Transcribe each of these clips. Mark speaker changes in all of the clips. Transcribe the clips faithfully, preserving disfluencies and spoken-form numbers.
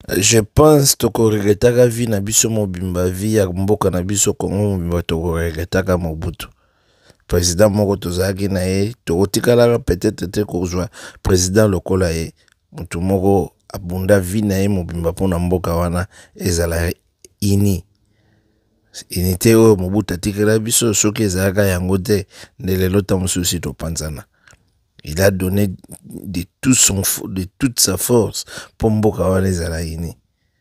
Speaker 1: Je pense que tokoregretaka vi na biso mobimba vi ya mboka na biso Kongo mobimba tokoregretaka Mobutu. Président moko tozalaki na ye tokotikalaka peut-être te kozwa président lokola ye mutu moko abunda vi na ye mobimba mpona mboka wana ezala ini unité oyo Mobutu atikela biso soki ezalaka yango te nde lelo ta mosusu topanzana. Il a donné de, tout son, de toute sa force pour mboka wana ezala ini.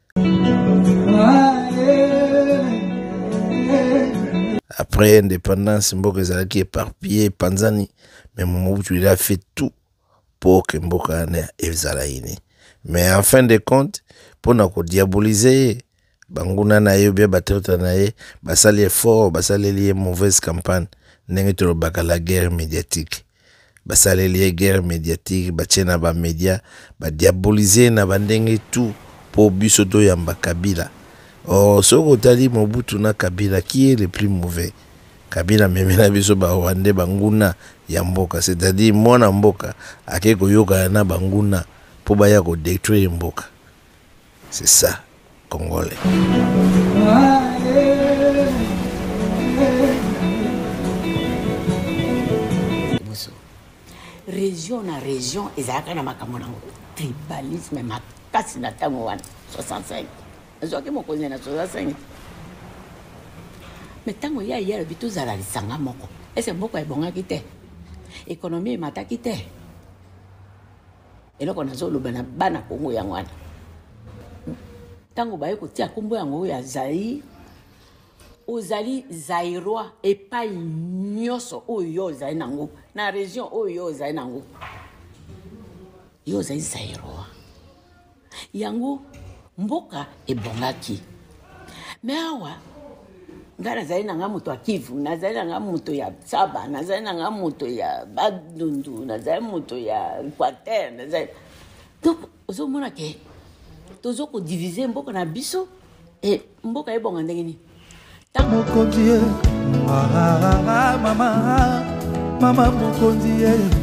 Speaker 1: Après l'indépendance, mboka ezalaki éparpillé panzani, mais Mobutu il a fait tout pour que mboka wana ezala ini. Mais en fin de compte, pour na ko diaboliser banguna na ye bien batreta na ye, basali effort, basali lié mauvaise campagne, ndenge to baka la guerre médiatique. Basaleli guerre médiatique, bachena ba média, ba diaboliser na bandenge tout pour biso to yamba Kabila. Oh, soko tali Mobutu na Kabila, qui est le plus mauvais? Kabila memena biso ba wande banguna ya mboka, c'est-à-dire mwana mboka ake koyoka na banguna po baya ko détruire mboka. C'est ça, Congolais.
Speaker 2: Région na région ezalaka na makambo nango tribalisme makasi na ntango wana soixante-cinq azwaki mokonzi na soixante-cinq mais ntango ya yela bitozala lisanga moko ese mboka ebongaki te économie emataki te eloko nazoloba na bana Kongo yango wana ntango baye kotia kombo yango ya Zaïre ozali Zaïrois epai nyoso oyo ozali nango na région oyo ozali nango yo ozali Zaïrois yango mboka ebongaki mais awa nga nazali nanga moto ya Kivu nazali nanga moto ya Saba nazali nanga moto ya Badundu nazali moto ya Equateur nazali donc ozomona ke tozo ko diviser mboka na biso et mboka ebonga ndenge nini
Speaker 3: Mokonzi mama mama mokonzi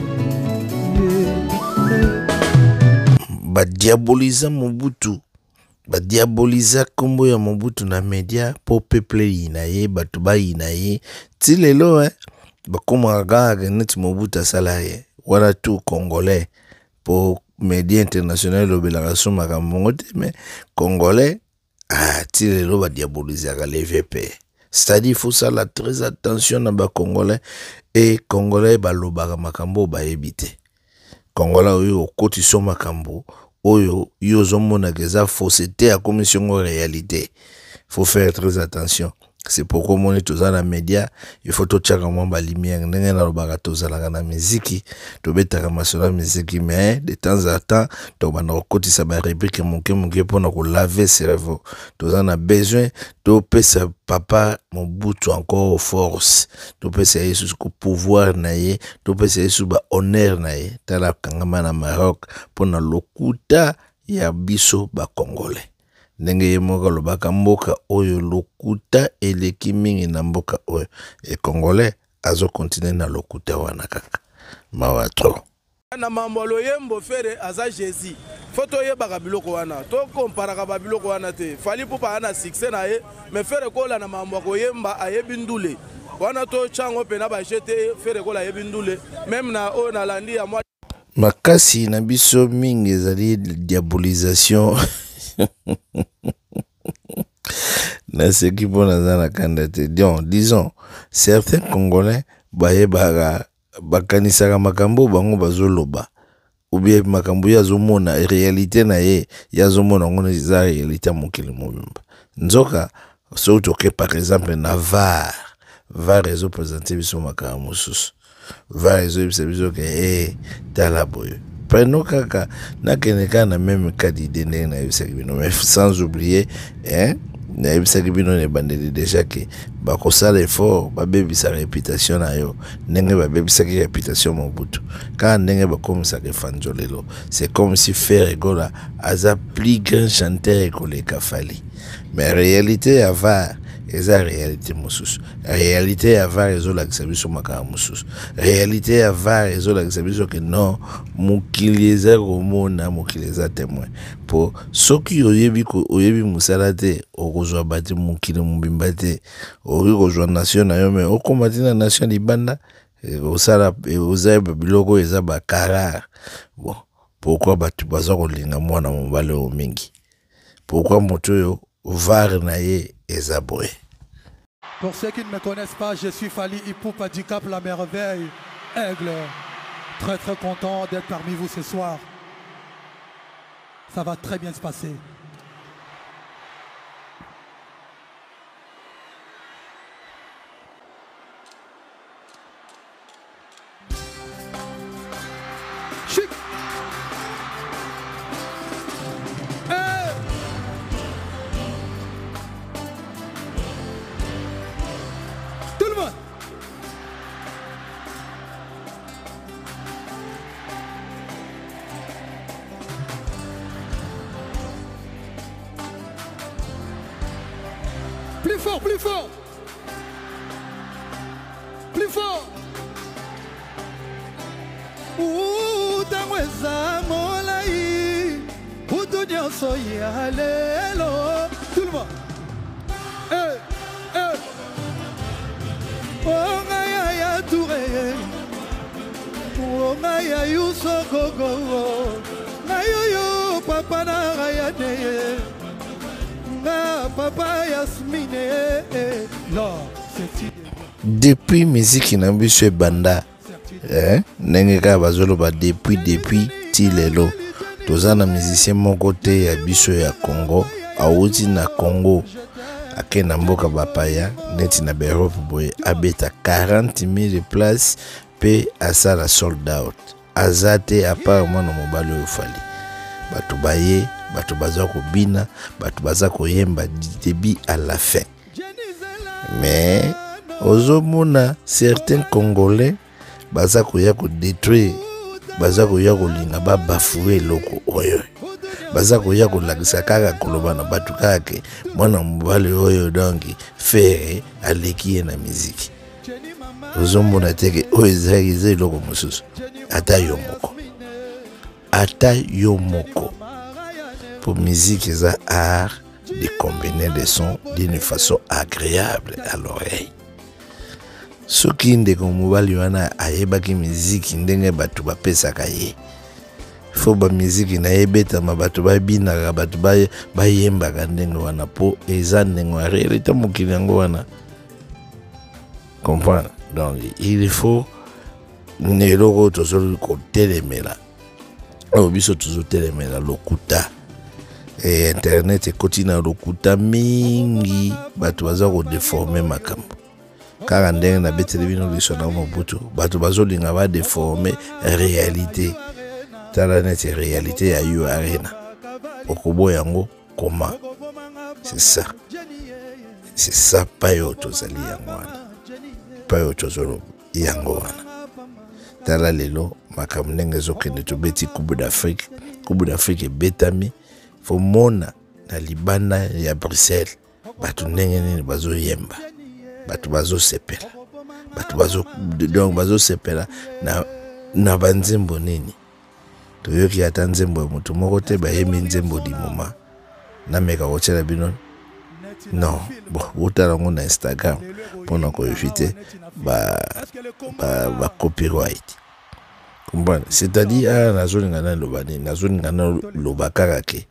Speaker 1: ba diaboliza Mobutu ba diaboliza kombo ya Mobutu na media po peuple inaye batu ba inaye ti lelo eh ba koma gaga net Mobutu salaye wala tout Congolais pour média international lobela so makambo te mais Congolais ah, tire le va diaboliser les V P. C'est-à-dire, il faut ça la très attention dans les Congolais et Congolais ba lobaka makambo ba ebite. Congolais oyo koti so makambo oyo yo zomona geza fausseté à commission en réalité. Faut faire très attention. C'est pourquoi on est tous dans les médias, il faut tout checker comment ba lumière ndenge na lobaka tozala na musique, to betaka masolo musique mais de temps en temps to bana koti sa ba réplique monke monke pour na ko laver cerveau. Tous en a besoin to pesa papa Mobutu encore force. To pesa yesu ko pouvoir na ye, to pesa yesu ba honneur na ye. Tala kangama na Maroc pour na lokuta ya biso ba Congolais. Ndenge ye moko lobaka mboka oyo lokuta eleki mingi na mboka oyo e Congolais azo continuer na lokuta wana kaka mawa tro
Speaker 4: na mambo loyembo fere aza Jésus foto yebaka biloko wana to komparaka ba biloko wana te fali pupa ana succès na ye me fere kola na mambo koyemba ayebi ndule wana to chango pena ba jete fere kola ayebi ndule même na o na landi ya mwa
Speaker 1: makasi na biso mingi ezali diabolisation na ce qui peut dans candidature. Donc, disons, certains Congolais baye baga bakanisaka makambo bango bazoloba ou bien makambo ya zomona réalité na ye ya zomona ngone za réalité mokili mobimba nzoka so toke par exemple na var var rezo présenter biso makambo susu var rezo biso ke eh tala boyo prenons kaka na keneka na même cas d'idée na yebisaki mais sans oublier hein na yebisaki bino ne bandeli déjà que bakosala effort babebisa réputation na yo ndenge babebisaki réputation Mobutu quand ndenge bakomisaka fanjolelo c'est comme si faire egola aza plus grand chanteur que les Kafali mais réalité ava eza réalité mosusu. Réalité ya var ezolakisa biso makambo mosusu. Réalité ya var ezolakisa biso ke non mokili eza komona mokili eza témoin. Po soki oyebi ko oyebi musala te okozwa bati mokili mobimba te oyebi kozwa nation na yo me okomati na nation libanda osala oza biloko eza bakara. Bon, pourquoi batu baza kolinga mwana mobale o mingi? Pourquoi moto yo var na ye eza boye?
Speaker 3: Pour ceux qui ne me connaissent pas, je suis Fally Ipupa du Cap La Merveille, Aigle. Très très content d'être parmi vous ce soir. Ça va très bien se passer. Chic. Hey. Tout le monde. Plus fort, plus fort. Plus fort. Ouh, tamweza molai. Utunyo soya lelo. Tout le monde. Eh, eh. Oh, ngaya ya touré. Oh, ngaya yuso gogo. Ngayo yo papa na ngaya ne.
Speaker 1: Depuis musique na biso banda eh ndenge ka bazolo ba depuis depuis ti lelo tozana musicien moko te ya biso ya Congo auti na Congo akena mboka bapaya neti na Europe boye abeta quarante mille places pe asala sold out azate apparemment no mobali o Fally batu baye batu baza ko bina batu baza ko yemba du début à la fin. Mais ozomona certains Congolais baza ko ya ko détruire baza ko ya ko linga ba bafouer loko oyo baza ko ya ko lakisa kaka koloba na batu kake mwana mobali oyo dongi fere aleki na muziki ozomona teke oyo ezaki loko mosusu ata yo moko ata yo moko. Pour musique, c'est un art de combiner des sons d'une façon agréable à l'oreille. Ce qui est comme mobile wana ayeba ki musique ndenge batu ba pesa kaye. Faut ba musique na yebeta ma batu ba bina ga batu ba ba yemba ka ndenge wana po eza ndenge wa réalité mokili yango wana. Comprendre. Donc il faut ne loko to so ko telemela. O biso to so telemela lokuta. Et internet ekoti na lokuta mingi batu baza ko déformer makambo kaka ndenge na betele bino liso na mobutu batu bazolinga ba déformer réalité tala net réalité ya yo arena okobo yango comment c'est ça c'est ça pa yo tozali yango wana pa yo tozolo yango wana tala lelo makambo ndenge zokende to beti Coupe d'Afrique Coupe d'Afrique ebetami faut mona na libanda ya Bruxelles batu ndenge nini bazo yemba batu bazo sepela batu bazo donc bazo sepela na na banzembo nini toyoki ata nzembo ya mutu moko te bayembi nzembo di moma na meka kochela bino non bon utala ngo na Instagram pona ko éviter ba ba, ba copyright comprendre c'est-à-dire ah nazolinga na lobani nazolinga na lobakaka ke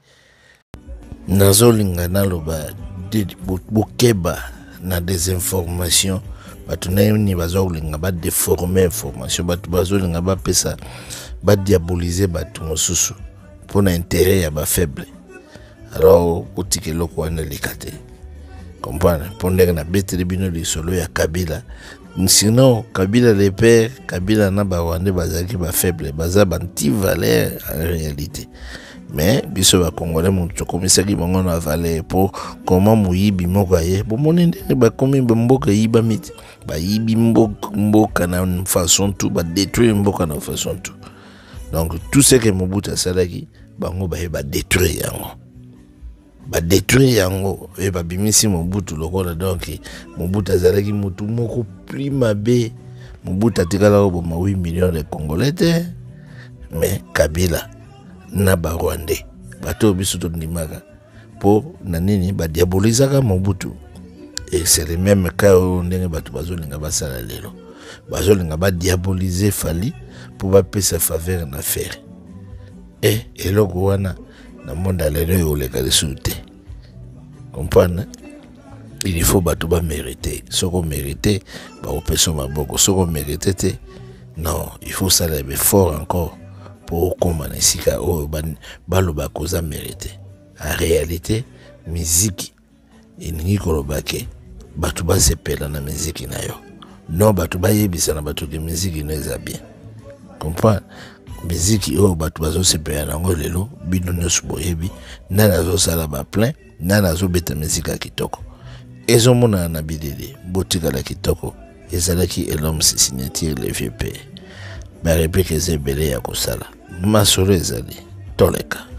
Speaker 1: nazolinga naloba bokeba na désinformation batu nani bazolinga ba déformer information batu bazolinga ba pesa ba diaboliser batu mosusu pour intérêt ya ba faible. Alors kotike loko wana likate comprendre pondeka na betele bino lisolo ya Kabila sinon Kabila les pères Kabila na ba wande bazaki ba faible baza ba anti valeur en réalité. Mais biso ba Congolais mu chokomisaki bango na valeur pour comment muyibi moko ye bo monende ba komi mboka yiba miti ba yibi mboka mboka na façon tout ba détruire mboka na façon tout. Donc tout ce que Mobutu asalaki bango ba ba détruire yango ba détruire yango et ba bimisi Mobutu lokola donc Mobutu azalaki mutu moko prima be Mobutu atikala ko boma huit millions de Congolais te mais Kabila na ba Rwandais bato biso to ndimaka po na nini ba diabolisaka Mobutu et c'est le même cas où ndenge bato bazolinga basala lelo bazolinga ba diaboliser Fali pour ba pesa faveur na faire et eloko wana na monde lelo oleka lesute comprendre il faut bato ba mériter soko mériter ba opeso maboko soko mériter te non il faut ça le fort encore pour commander sika o baloba koza mériter en réalité musique iningi kolobake bato ba sepela na musique na yo non bato ba yebisa na bato ke musique no eza bien comprendre musique o bato bazo sepela nango lelo bino nyonso boyebi nana zo sala ba plein nana zo beta musique ya kitoko ezo mona na bidede botika la kitoko ezalaki elom signature le vieux père ba réplique ezebele ya kosala masolo ezali toleka